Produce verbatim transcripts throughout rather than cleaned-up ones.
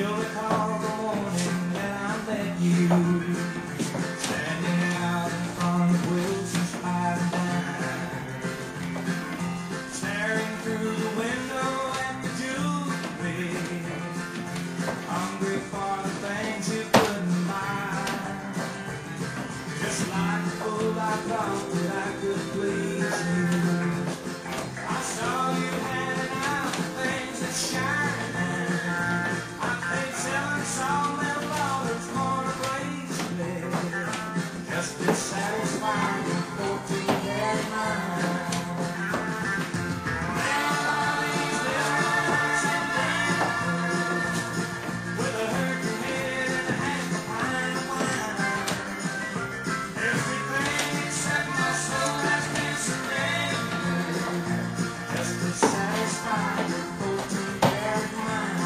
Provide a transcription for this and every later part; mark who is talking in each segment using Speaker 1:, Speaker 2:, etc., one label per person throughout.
Speaker 1: You'll recall the morning that I met you, standing out in front of Wilson's Pipe Diner, staring through the window at the jewelry, hungry for the things you couldn't buy. Just like a fool, I thought that I could please you. I saw you handing out things that shine. Just be satisfied with fourteen karat mind. Memories that and dancing with a hurting head and a half a pint of wine. Everything except my soul has been surrendered. Just be satisfied with fourteen karat mind.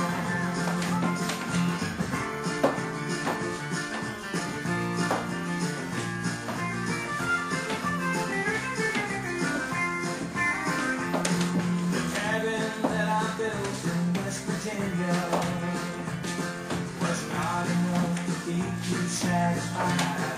Speaker 1: Was not enough to keep you satisfied.